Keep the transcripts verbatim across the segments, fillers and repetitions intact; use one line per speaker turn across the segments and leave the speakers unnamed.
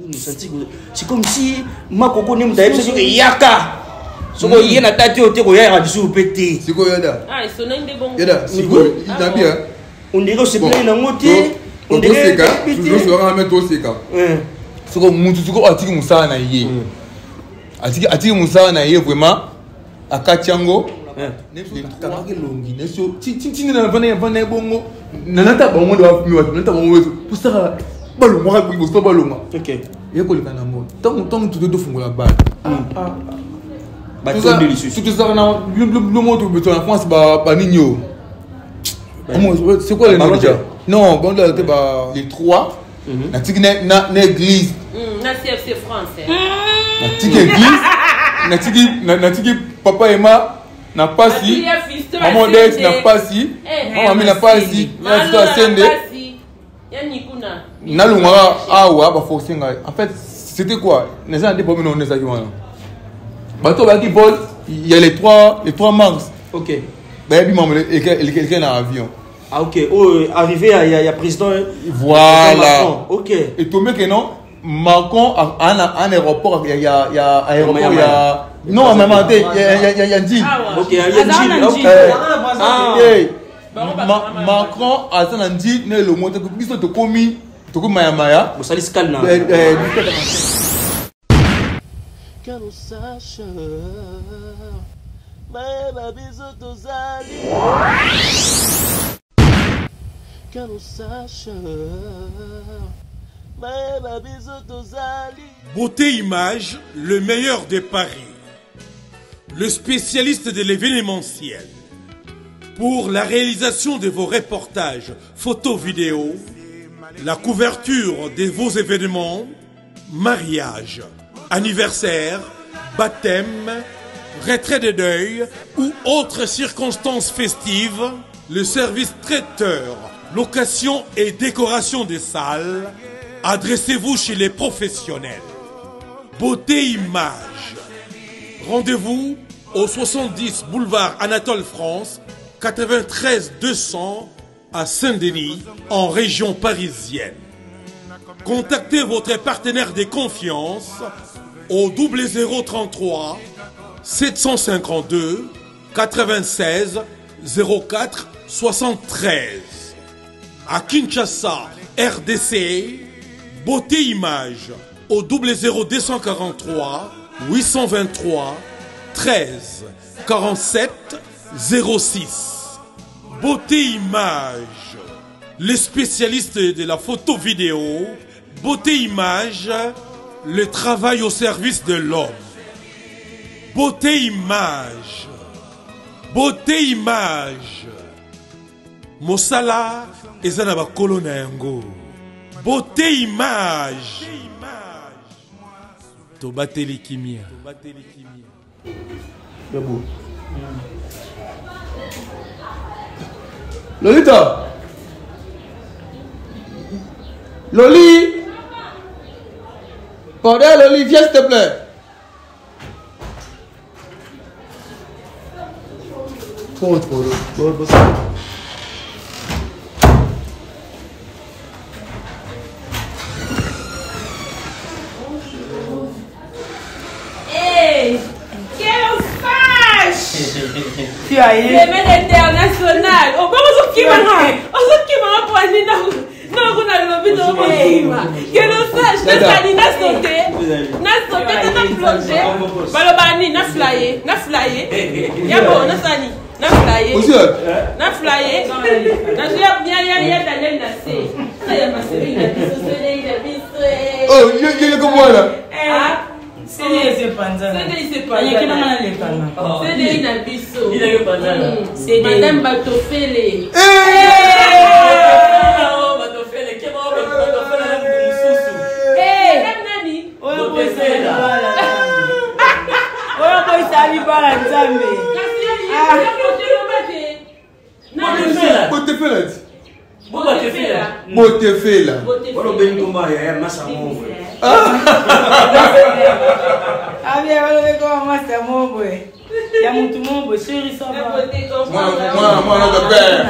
C'est comme si Makoko n'est pas dit Yaka. Ce qu'on y a na tête au terreau hier à dessous pété.
C'est quoi Yada?
Ah, ils sont des bons.
Yada, c'est quoi? Il t'a bien.
On dirait que c'est plein d'un côté.
On dirait que c'est toujours sur un mètre aussi quand. Ce qu'on monte, ce qu'on attire Moussa na yé. Attire attire Moussa na yé vraiment à Katiango. Takaki longi. Neso, ti ti ti na vana vana bongo. Nanata bongo de wa miwa. Nanata bongo wetu. Pour ça, ballon moi pour ça ballon moi.
Ok.
Et ko le kanamo. Tant tant tout de fongo la balle. Ah ah.
Tout ça délicieux.
Tout ça na le le monde beton en France ba ba nigno. C'est quoi les noms déjà? Non, bon là c'était ba les trois. Na tiki na na église.
Na C F C français.
Na tiki église. Na tiki na tiki papa et ma n'a pas si. Maman Dex n'a pas si. Maman n'a pas si. Na sto asende.
Ya nikuna.
Na lunga awa ba forcer ngai. En fait, c'était quoi? Les gens des problèmes on est ça qui voilà. Bateau qui vole, il y a les trois les trois mars.
OK.
Ben il m'a et quelqu'un en avion.
Ah OK. Oh arrivé il y a il y a président.
Voilà.
OK.
Et tombé que non Macron en en aéroport il y a il y a aéroport il y a non même il y a il y a il y a dit.
OK, il y a dit.
Ah. Macron a ça dit ne le monte que biso to komi to ko maya maya.
Bo sali skal na.
Que nous sache Maëva biso tozali. Que nous sache Maëva biso tozali.
Beauté Image, le meilleur de Paris. Le spécialiste de l'événementiel. Pour la réalisation de vos reportages, photos, vidéos, la couverture de vos événements, mariage, anniversaire, baptême, retrait de deuil ou autres circonstances festives, le service traiteur, location et décoration des salles, adressez-vous chez les professionnels. Beauté Image. Rendez-vous au soixante-dix boulevard Anatole France, quatre-vingt-treize deux cents à Saint-Denis, en région parisienne. Contactez votre partenaire de confiance au double zéro trente-trois sept cent cinquante-deux quatre-vingt-seize zéro quatre soixante-treize. À Kinshasa, R D C, Beauté Image au double zéro deux cent quarante-trois huit cent vingt-trois treize quarante-sept zéro six. Beauté Image, les spécialistes de la photo vidéo. Beauté Image, le travail au service de l'homme. Beauté Image, Beauté Image, Mosala ezana ba kolona yango. Beauté Image, Tobateli Kimia.
Yabou.
Lolita. Loli. Pardon, Loli, viens s'il te plaît. Porte, porte, porte, porte.
Hey, quelle fâche!
Tu as eu.
Semaine internationale. Oh, comment ça qui m'a dit? Oh, ça qui m'a poigné dans non, vous n'avez pas vu de moi. Que nous sache, que ça dit, n'a sauté, n'a sauté, n'a plongé. Balobani, n'a flyé, n'a flyé. Yabo, n'a sani, n'a flyé. N'a flyé. N'a joué bien, bien, bien, d'aller nasser. Ça y a ma série, il a bis au soleil, il a bis au.
Oh, il y a comme moi là.
Ah.
C'est des c'est pas ça.
C'est des c'est pas.
Il y a qui n'a pas les canards.
C'est des inabiso.
Il a eu pas ça.
C'est Madame Batofele.
Eh!
Oh, Batofele, qui m'a envoyé Batofele là pour nous sous.
Eh, Nani.
Oh, c'est là. Oh, boy, ça lui parle à Zambé.
Ah,
Botefela. Botefela.
Botefela.
Botefela.
Bolo ben tomba ya masa mo.
Ah bien, on va voir moi c'est mon boy. Il y a mon tout mon boy, chérie ça va.
Moi, moi, moi, notre père.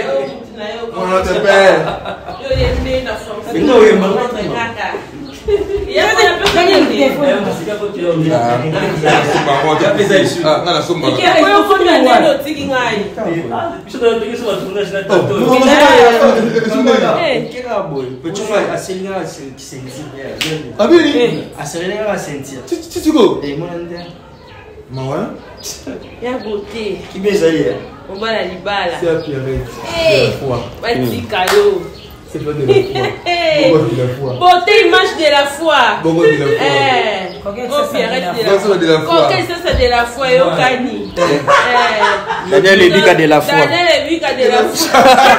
Moi, notre père.
Yo, il est né dans son.
Non, il est mort.
Il y a beauté.
Qui met ça hier?
On va la libala.
C'est la Pierrette.
Hey, petit cadeau.
C'est pas de la foi. Beaucoup de la foi.
Beauté, image de la foi.
Beaucoup de la foi.
Eh, oh, Pierrette de la
Ça, c'est de la foi.
Coquette, ça, c'est de la foi. Et au cani. Eh.
Daniel Ebiga de la foi.
Daniel Ebiga de la foi.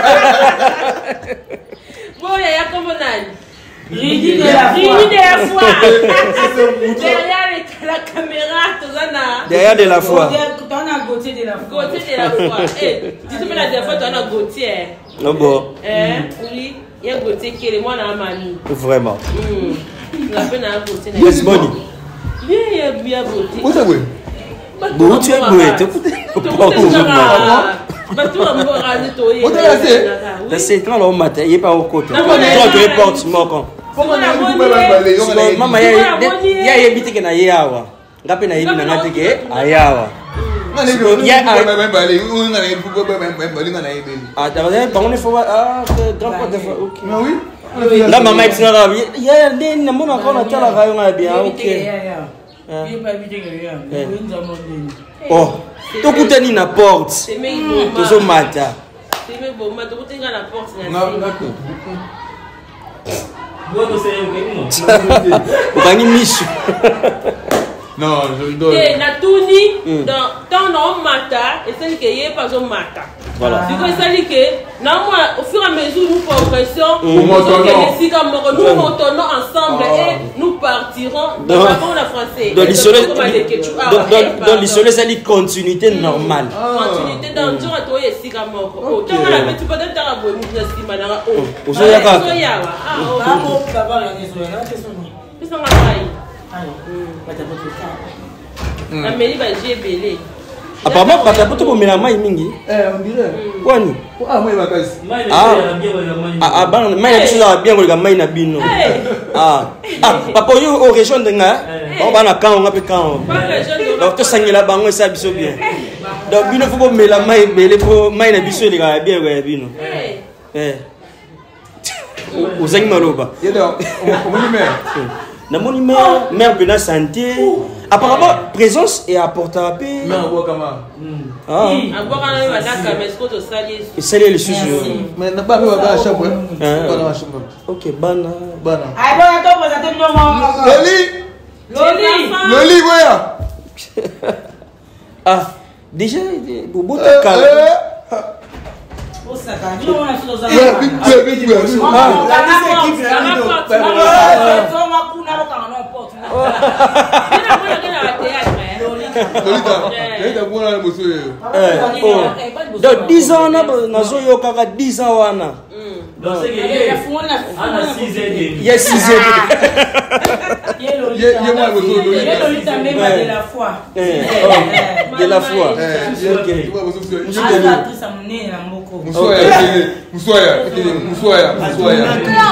Bon, il y a comment on a
Ridi de la foi.
Ridi de la foi. Derrière la caméra, tout ça, là.
Derrière de la foi.
Tu as Gauthier de la foi.
Gauthier de la foi. Eh, tu te mets la dernière fois, tu as Gauthier.
Non, bon.
Eh, oui. Il y a Gauthier qui est moi dans la mamie.
Vraiment.
La peine à Gauthier.
Yes, Bonnie.
Bien, il y a bien Gauthier.
Où ça, oui?
Bon, tu es beau. Tu écoutes. C'est quand l'on matin, il n'est pas au côté. Toi, tu es porte, mort. Maman, il y a habité que na yawa. Ngapi na hivi na ngati ke ayawa. Ah, t'as pas on faut ah grand porte OK.
Mais oui.
Là maman est là. Il y a des na mona kona tala rayo nga bien OK. Oh, to kutani na porte. Tozo mata.
C'est même bon, mais tu kutani na porte na.
Non, d'accord.
Bani misu.
Non, je dois.
Et Natuni, dans ton nom Mata, et celle qui est pas un Mata.
Voilà.
Du coup, ça dit que, au fur et à mesure, nous progressons,
nous
montons ensemble et nous partirons dans la français.
Dans l'isolé, c'est une continuité normale.
Continuité dans le jour, tu es ici comme moi. Tu peux être dans la bonne
oh, vous avez pas.
La mairie va j'ai belé.
Apparemment, pas ta pote pour mettre la main mingi.
Eh, on dirait.
Quoi ni?
Ah, moi, il va casser.
Ah, ah, bah, main na biso bien ko main na bino. Ah, ah, papa yo au région de nga. On va na quand on appelle quand. Donc to sangela bango ça biso bien. Donc bino faut mettre la main belé pour main na biso les gars bien ouais bino. Eh. Uzangi maloba.
Yeda, on me met.
Na moni mère, mère bena santé. Apparemment présence et apporta paix.
Mais on voit comment.
Ah.
Encore un va d'accord mais ce que tu salies.
Salut le sujet.
Mais n'a pas va à chambre. Pas dans la chambre.
OK, bana.
Bana.
Ai bon, attends, vous attendez moi.
Loli.
Loli.
Loli, voilà.
Ah, déjà Bobo ta calme.
Oh ça va. Dis moi sur ça.
Ouais, vite, vite, vite.
Ah,
donc dix ans nazo yokaka dix ans wana. Il y a six ans.
Il y a moi de la foi.
De la foi.
Musoya, Musoya, Musoya, Musoya.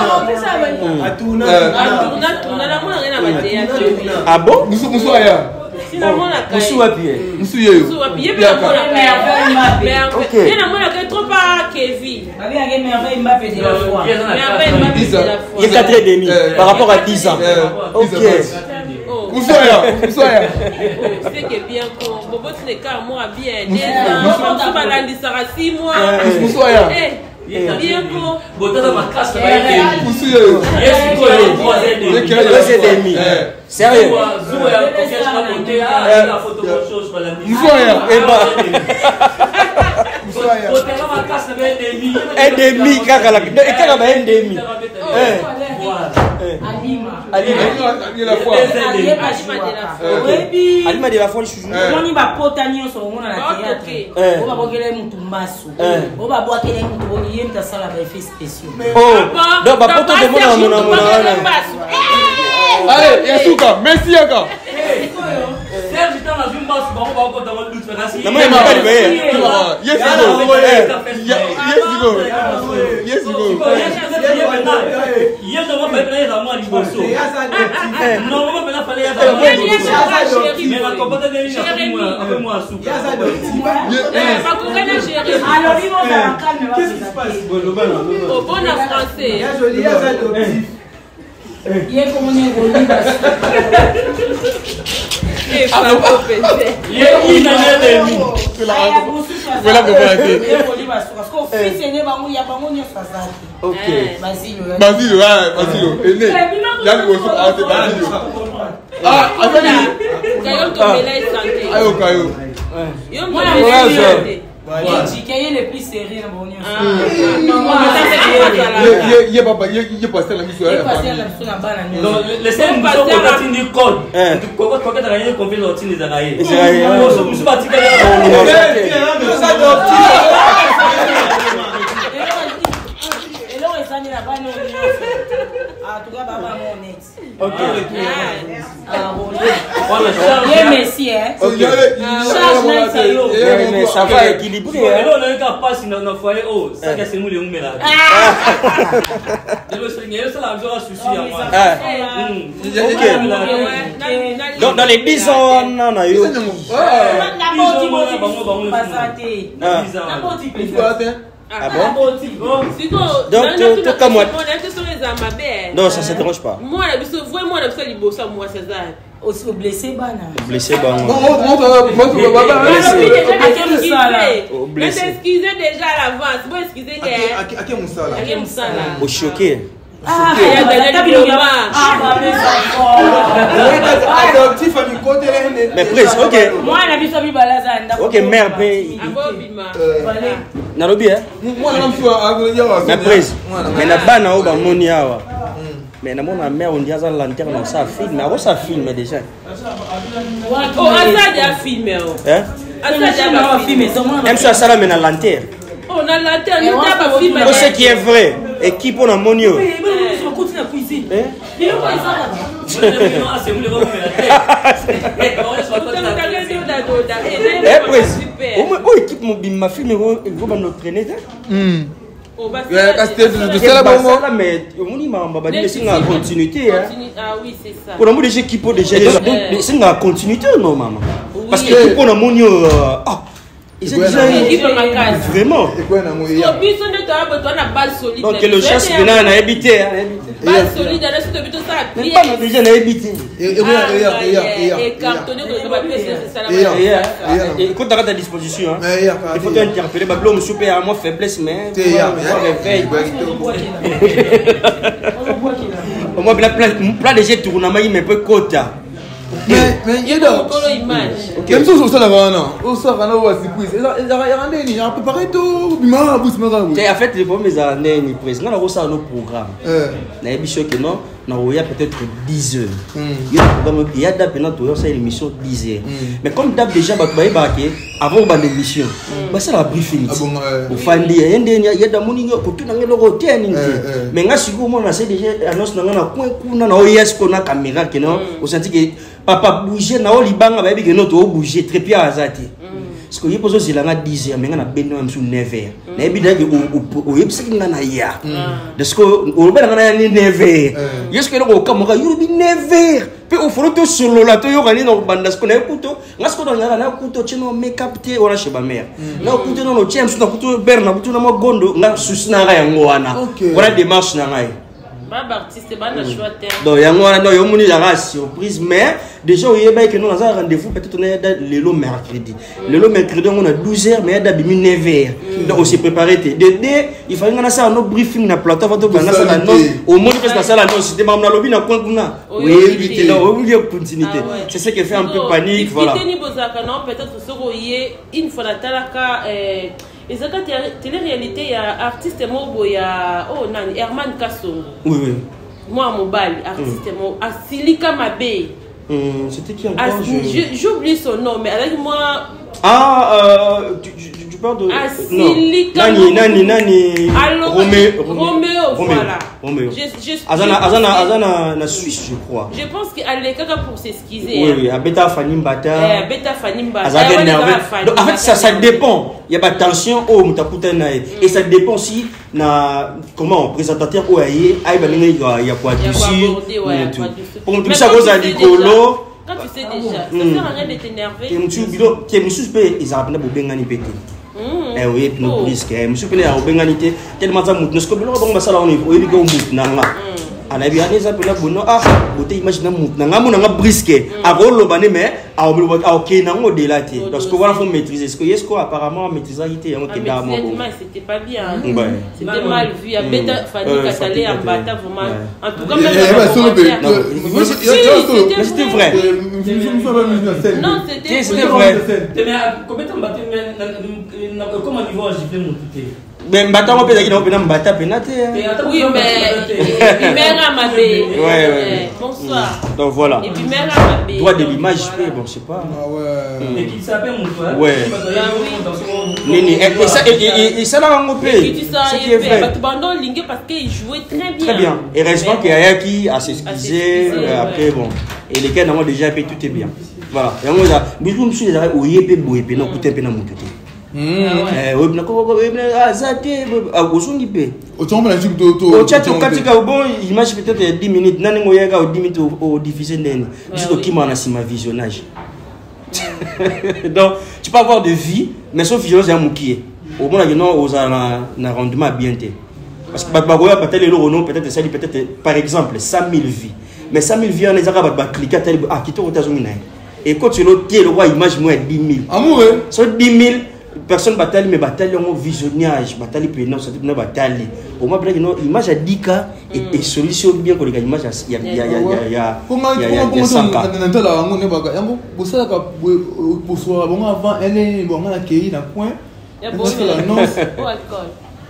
Ah bon?
Musoya.
Musu wapi?
Musu yeyo.
Musu wapi? Yebe na mona mais OK. Yena mona que trop pas Kevin.
Abi a gagné Mbappé Mbappé de la foi.
Il y a quatre et demi par rapport à dix ans. OK.
Musoya, Musoya.
C'est que bien qu'on Bobo tu n'es qu'à moi bien. On va balandi ça six mois.
Musoya.
Bien qu'on
Botana ma classe
Musoya.
Yes, quoi le
trois et demi. Sérieux?
La photo chose pour la
Musoya.
Botana ma classe un demi.
Un demi kaka la. Et kaka ba un demi.
Alima.
Alima la foi.
Alima de la foi chouchou.
On y va potani so on na théâtre. On va bokele mutu mbasu. On va bokele mutu boliye mtasala ba effets spéciaux.
Oh. Donc ba poto de mona mona mona.
Allez, Yasuka, merci Yaka.
Serge dans la vie mbasu ba ko ba ko dans le doute na
Na moi mobali ba ye.
Yes go. Yes go.
Yes go ba pena ya moi liboso. Non, moi pena fallait ya moi. Mais la compote de lui avec moi soupe.
Alors ils vont faire un calme.
Qu'est-ce qui se passe? Au bon français.
Il y a joli, il y a adoptif.
Il est comme on est au lit.
Et pas compétent.
Il est inanimé.
Voilà que vous avez.
Parce qu'au fils aîné, il y a pas mon soixante.
Ok.
Basile.
Basile, ouais, Basile. Aîné. Il y a le bosso. Ah, c'est Basile. Ah, attendez.
Caillou tombé là et santé.
Ayo, Caillou.
Yo
Moi,
moi
la
je
vérité. Il est le plus serré dans mon union.
Il y a pas, il y a pas ça la mission.
Il est passé à la mission là-bas.
Donc, les scènes qui sont parties du code. Pourquoi tu as gagné combien de l'autre des Araïs?
Les Araïs.
Je suis parti.
Et là, on est là-bas. En tout cas, papa, mon ex.
Ok.
Ah, bon. Il est Messi, hein.
Mais ça va équilibrer.
Et là, on a un cas passe dans le foyer. Oh, ça c'est nous les hommes là. C'est la joie souci à moi.
Donc dans les dix ans, on a eu. Ah bon? Donc, tout comme moi. Non, ça ne se dérange pas.
Moi, vraiment, on a besoin de bosser, moi, César.
Aussi blessé, bana.
Blessé, bana.
Non, non, non, non,
Je t'excusais déjà à l'avance. Bon, excusez moi
À qui mon sala?
À qui mon sala?
Au choqué.
Ah,
il y a des gens qui
adoptif à mi côté.
Mais presque, ok.
Moi, la vie soit balazane.
Ok, merde, mais. Nalobi, hein?
Moi, je
mais presque. Mais la banne au bas moniawa. Mais na mona mère on dit à la lanterne on ça filme, mais ça filme déjà.
Oh, ça déjà filmé.
Hein?
Ça déjà filmé.
Même ça ça la met na lanterne.
Oh, na lanterne, nous pas filmé.
Ce qui est vrai, équipe on a monio.
On continue la cuisine.
Hein?
Il est pas ça.
C'est vous les hommes
Eh presque. Oh équipe mon bimma filme go ba notre traîner. Hmm.
Mais
c'est une continuité.
Ah oui, c'est ça.
Pour nous, déjà qui peut déjà. C'est une continuité, non, maman? Parce que pour nous, ah, c'est déjà vraiment. Donc le chasse maintenant on a habité.
Base solide, on a habité ça.
On a déjà habité.
Et cartonné que ça va.
Et quand tu as ta disposition, il faut t'interpeller. Bablo me souper à moi faiblesse mais. Moi plein de jets tournament il me peut quota.
Mais mais il y a
d'autres images.
Même si ça là-bas non. On sort à nous aussi puis. Il y a rien ni, on peut parler tout. Bima bus mara.
En fait les premiers années ni président là on ça nos programmes. Euh. Na émission que non, na oya peut-être dix heures. Il y a programme il y a d'ab maintenant tout ça émission dix heures. Mais comme d'ab déjà ba ba baké avant ba l'émission. Ba ça la briefing. Au fandi il y a il y a damoni ko tout na ngelo ko teni. Mais nga siku moi na c'est déjà annonce na na coin kuna na oya ce qu'on a caméra que non, on senti que papa bouger na olibanga ba bi que non to bouger très bien azati. Parce que il pose aussi là dix heures mais nga na beno am sur neuf heures. Na bi da au au yebisa kinga na ya. Parce que au ba na ni neuf heures. Est-ce que le kamera yubi neuf heures. Pe au folo to solo la to yo kani na banda ce qu'on a kuto. Nga ce qu'on a na kuto chino make up te ora chez ba mère. Na kuto no chem na kuto berna kuto na magondo nga susina ga yango wana. Voilà démarche na ngai.
Artiste,
donc il y a une surprise mais déjà il y a que nous avons un rendez-vous peut-être on est le mercredi le mercredi on a douze heures mais il y a neuf heures donc on s'est préparé de il fallait qu'on a ça un briefing na plateau avant de ça la note au moins parce que ça la note c'était même la lobby na coin kuna oui oui donc il y a continuité c'est ce qui fait un peu panique voilà
peut-être ce que une fois la talaka et ça quand télé-réalité il y a artiste mobo il y a oh nani Herman Kassongo.
Oui oui.
Moi mobile artiste mobo Asilika Mabe.
C'était qui encore?
J'oublie son nom mais avec moi.
Ah euh, du, du, du parles de...
Ah,
non.
Silika.
Nani, Nani, Nani...
Alors,
Roméo.
Roméo, voilà.
Roméo.
Je, je,
Azana,
je
Azana,
pense que-
Azana, na Suisse, je crois.
Je pense qu'elle est caca pour s'excuser.
Oui, oui, à Beta Fanny Mbata.
Eh, Beta Fanny Mbata.
Azana
Eh, ouais,
énervé.
les gars, Fanny
Donc, en fait,
Mbata,
ça, ça
énervé.
dépend. Il y a pas de tension, oh, mutakuta na et ça dépend aussi na comment présentateur ou aïe, aïe balinga il y a il y a quoi
Il y a quoi
dessus.
aborder, ouais, il y a quoi dessus.
Pour tout
Mais
ça
quand
cause
tu
à
sais
Nicolo.
déjà- Quand tu sais déjà, ça
Mm.
sert à rien de t'énerver.
Et monsieur bilo, qui est monsieur pe ils appellent pour bengani pété.
Mm.
Eh oui, puis
Oh.
nous risque. Monsieur pe ya bengani té tellement ça mout. Nous ko bilo bon basala on est au ligue au mout nanga. Ana bien les appels là bono ah, boté imagine mout nanga mo nanga brisque. A rolo bané mais a au bilo a OK nango délaté. Donc ce que voilà faut maîtriser. Ce que est-ce que apparemment maîtriser été on
Ah,
qui
mais
da mo.
finalement, c'était pas bien.
Ouais.
C'était mal vu. Il y a Beta Fanny
Euh,
Katalé en
Fanny
bata vraiment. En tout cas,
Eh,
même
eh,
dans
bah,
le
solo,
commentaire.
mais,
Non,
euh,
mais
moi,
Si,
il y a- il y a un solo.
Mais c'était vrai.
Euh, je- je- je- je- je- je- je-
Non, c'était
C'était
vrai.
vrai.
Combien de temps battu comme un niveau à gifler mon touté?
Mais mbata on peut dire qu'on peut mbata penate.
Oui, mais. Et puis, mère à ma bé.
Ouais, ouais.
Bonsoir.
Donc voilà.
Et puis, mère à ma bé.
Droit de l'image, bon, je sais pas.
Ah ouais.
Et qui s'appelle mon toit.
Ouais. Nini, et ça, et, et, et ça là, on peut.
Et tu sens,
Ce qui
il
est
fait.
vrai.
Tu abandonnes Lingue parce qu'il jouait très bien.
Très bien. Et heureusement qu'il y a qui a
À
s'excuser.
s'excuser,
euh, Après,
ouais.
bon. Et les gars, normalement, déjà, tout est bien. Voilà. Et on a. Mais je me suis dit, oui, il peut bouer, puis non, écoutez, puis non, mon côté. Eh, oui, mais comment, ah, ça, t'es, ah, au son, il peut.
Autant on a dit que tu-
Au
tu-
chat,
tu-
au katika, au bon, image peut-être dix minutes. Nani ngoyaga au dix minutes au- au diffusé nene. Juste au qui m'en a si ma visionnage. Donc, tu peux avoir de vie, mais sauf violence, c'est un moukier. Au moins, il y a un rendement bien. Parce que Bagoya, peut-être le Renault, peut-être ça, peut-être par exemple cent mille vies. Mais cent mille vies, on les a cliqué à tel. Ah, qui t'ont retenu. Et quand tu l'autre, le roi image moins dix mille.
Amoureux.
Sur dix mille personnes bataillent, mais bataillent en visionnage, bataillent pénal, ça tout bataille. Au moins, peut-être une image à dix cas et solution bien que les image il y a il y a il y a il y a
Comment
il y a
comment
il y a cent cas.
comment tu as on est baga yango bosala ka bosora bon avant elle est bon on a accueilli na point.
Il y a
Est-ce
bon
que la nonce
au alcool.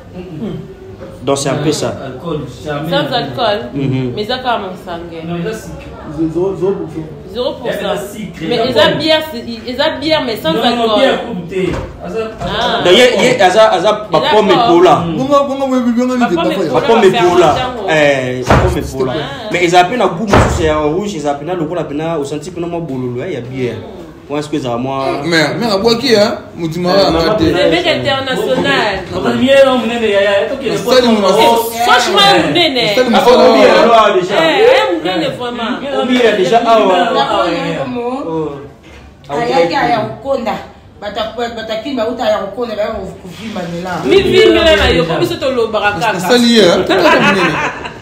Donc c'est un peu ça.
Alcool, jamais.
Sans alcool,
Mhm.
mais ça quand même sanguin.
Non, il a sucre.
zéro zéro pour cent.
zéro pour
Il y a de la
cent.
sucre,
Mais
il y a
ils
pas
ont
de-
bière, c'est- ils ont bière, mais sans
Non, non,
alcool.
bien goûté.
Ah.
Donc il y a il y a aza aza papa me pola.
Bonga bonga moi bien on
Papa,
est
mais
pas.
Papa me
faire
pola.
longtemps,
Eh, papa me pola.
Ah.
Mais ils appellent un goût c'est en rouge, ils appellent le goût appellent au senti que non bololo, il y a bière. Moi est-ce que ça moi
Mais mais à boire qui hein Moutima
Euh,
a
maman,
raté.
Le mec international.
On a mis un homme, il y a un truc qui est
Ça, il m'a-
Eh, Franchement, un nene.
Ça, il m'a-
Ah, on bien alors
Eh,
déjà.
un nene vraiment.
On bien déjà ah ouais.
ayaki aya kokonda batakini bauta ya kokonda baya kuvimba mela
Mi vimela na yo, biso tolobaka kaka.
Ça lié hein. Tout le monde.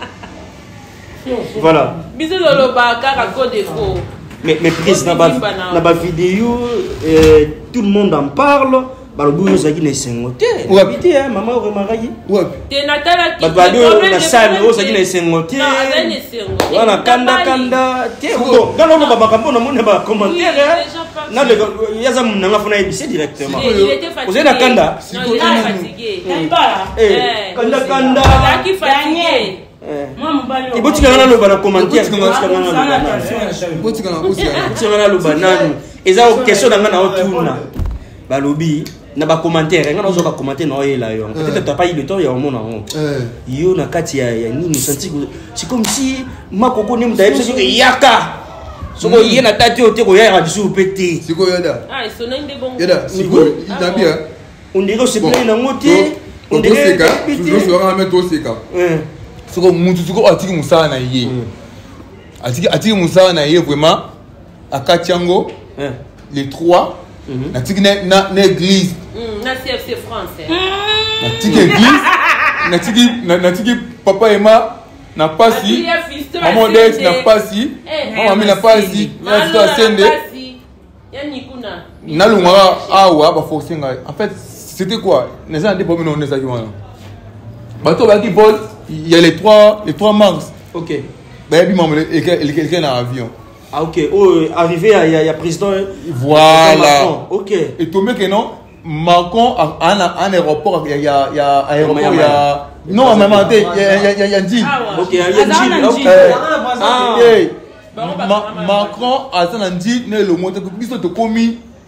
Voilà.
Biso tolobaka kaka code défaut.
Mais, mais président, dans la vidéo, euh, tout le monde en parle. Bah, le bout, il y a une cinquantaine.
Ouais.
Habité, hein, maman, aurait marié.
Ouais.
Te natala ki.
Bah, bah, il y a salle, il y a une cinquantaine.
Non, il y a une cinquantaine.
Voilà, kanda, kanda. Tiens, bon, dans le monde, bah, quand on a mon commentaire, hein. Non, le- il y a ça, on a fait un épisode directement.
Il il était fatigué.
Vous êtes à kanda?
Non, il était fatigué.
Eh, kanda, kanda.
Il était fatigué.
Eh. Et bon, tu as le commentaire. Tu as le
Botika na botika.
tirana loba nanu eza question na nga na otuna balobi na ba commentaire nga nazo ba commenter na oyela yo peut-être t'as pas eu le temps ya omona on
Eh.
yo na kati ya ya nini senti c'est comme si makoko ne mutaye biso ke yaka soko yé na tati ote ko ya biso pété
Siko yada.
Ah, ils sont des bons.
Yada, siko ina bien.
on dirait c'est plein na ngote on
On
dirait
dirait que tu dois faire un mettre au seka. Soko mutu soko atiki musala na ye. Atiki atiki musala na ye vraiment akatiango les trois natiki na na na église
Hum, na C F C France.
natiki église natiki na- natiki papa ema na pasi maman Dex na pasi maman mi na pasi na sito asende
Ya nikuna.
nalungaka awa ba forcer ngai en fait c'était quoi les gens des problèmes on est ça qui wana bato ba qui vol il y a les trois les trois mars
ok
ba bi maman et quelqu'un en avion.
ah ok oh arrivé il y a il y a président
Voilà.
ok
Et tombé que non, Macron a un un aéroport, il y a il y a aéroport, il y a non même il y a il y a il y a dit.
ok il y a une ok
Ah. Macron a ça dit né le monde que biso to komi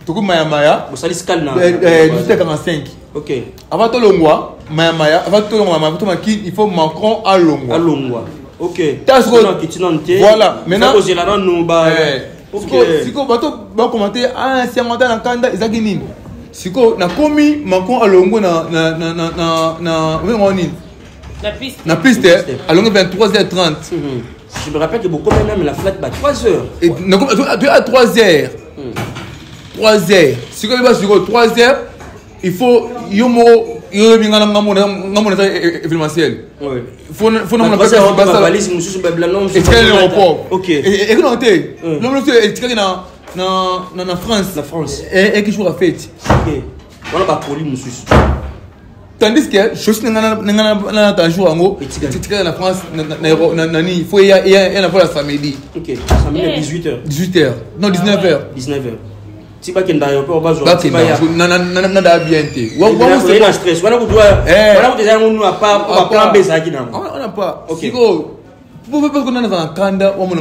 Toko Maya Maya.
Vous allez scal na.
dix-huit heures quarante-cinq.
Ok.
Avant tout Longwa, Maya Maya, avant tout Longwa, il faut Macron à Longwa.
À Longwa. Ok.
Voilà. Maintenant.
Ok.
Si vous va commenter ah c'est un mandat dans Kanda Izagini. Si vous na commis Macron à Longwa na na na na na na
la piste.
La piste à Longwa vingt-trois heures trente.
Je me rappelle que beaucoup même la flat bat trois heures.
Et à trois heures. trois heures. Si vous avez sur trois heures, il faut yomo yomo ngana ngamona ngamona événementiel.
Ouais.
Il faut faut non
pas ça pas valise monsieur Babylone.
Et quel aéroport?
OK.
Et et non té. Non monsieur est que na na na France.
La France.
Et et qui joue la fête.
OK. Voilà pas poli monsieur.
Tandis que je suis dans la jour en haut, tu es en France, il faut y aller la samedi.
Ok, samedi à dix-huit heures.
dix-huit heures. Non, dix-neuf heures.
dix-neuf heures. Si pas qu'il y a un aéroport, on va jouer.
Non, non, non, non, bien.
On a un stress. On a déjà un pas on va prendre un ça qui n'a.
On n'a pas. Ok. Pourquoi parce qu'on a un candidat, on a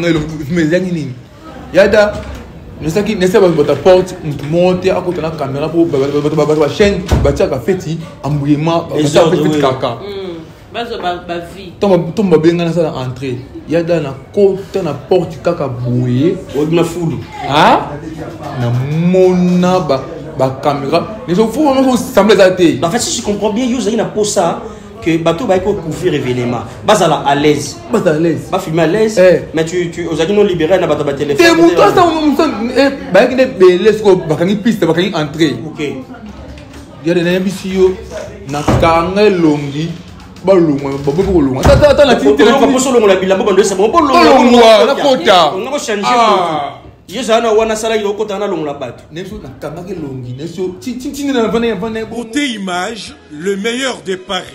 un Yada. Ne sais qui ne sait pas votre porte monter à côté de la caméra pour la chaîne bâtir la fête embrouillement ça fait petit caca
bazo ba vie
tombe tombe bien dans ça entrée il y a dans la côté na porte caca bouillé
ou na foule
ah na mona ba ba caméra mais il faut on sembler ça té
en fait si je comprends bien yo na pour ça que bateau va couvrir événement basala à l'aise
bas à l'aise
pas filmer à l'aise mais tu tu aux amis non libérés na bateau ba téléphone
c'est mon toi ça on eh ba qui est belé ce ba kangi piste ba kangi entrer
OK
il y a des nébisio na kanga longi ba longa ba bo longa ta ta ta na
tite na pas solo la bilamba ba c'est bon bon
longa la kota
on va changer Yezana wana sala yo kota na longa bateau
neso na kanga ke longi neso ti ti na vana vana
Beauté Image, le meilleur des paris.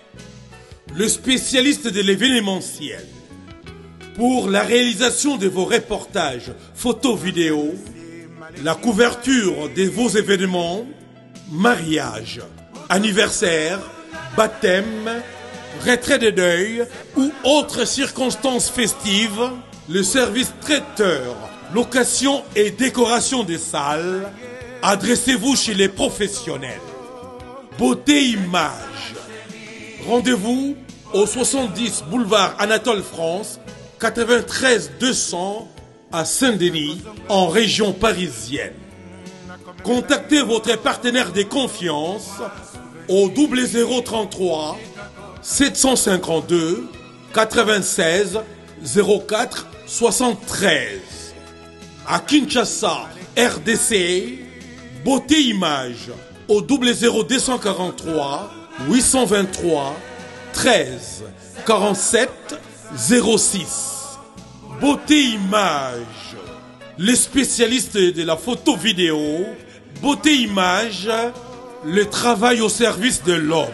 Le spécialiste de l'événementiel. Pour la réalisation de vos reportages, photos, vidéos, la couverture de vos événements, mariage, anniversaire, baptême, retrait de deuil ou autres circonstances festives, le service traiteur, location et décoration des salles, adressez-vous chez les professionnels. Beauté Image. Rendez-vous au soixante-dix boulevard Anatole France, quatre-vingt-treize deux cents à Saint-Denis, en région parisienne. Contactez votre partenaire de confiance au double zéro trente-trois sept cent cinquante-deux quatre-vingt-seize zéro quatre soixante-treize. À Kinshasa, R D C, Beauté Image au double zéro deux cent quarante-trois huit cent vingt-trois treize quarante-sept zéro six. Beauté Image, les spécialistes de la photo vidéo. Beauté Image, le travail au service de l'homme.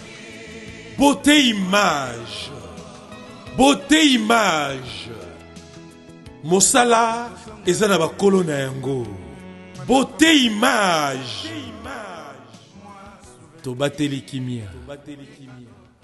Beauté Image, Beauté Image, Mosala ezana kolona yango. Beauté Image. Tobateli kimia.